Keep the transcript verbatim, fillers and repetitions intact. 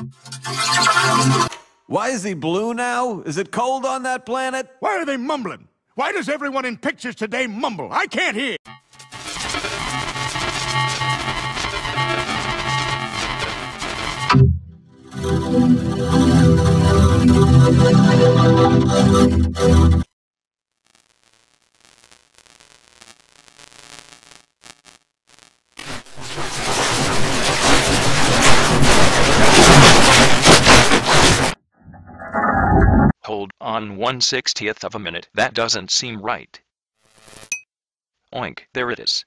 Why is he blue now? Is it cold on that planet? Why are they mumbling? Why does everyone in pictures today mumble? I can't hear. Hold on one sixtieth of a minute. That doesn't seem right. Oink, there it is.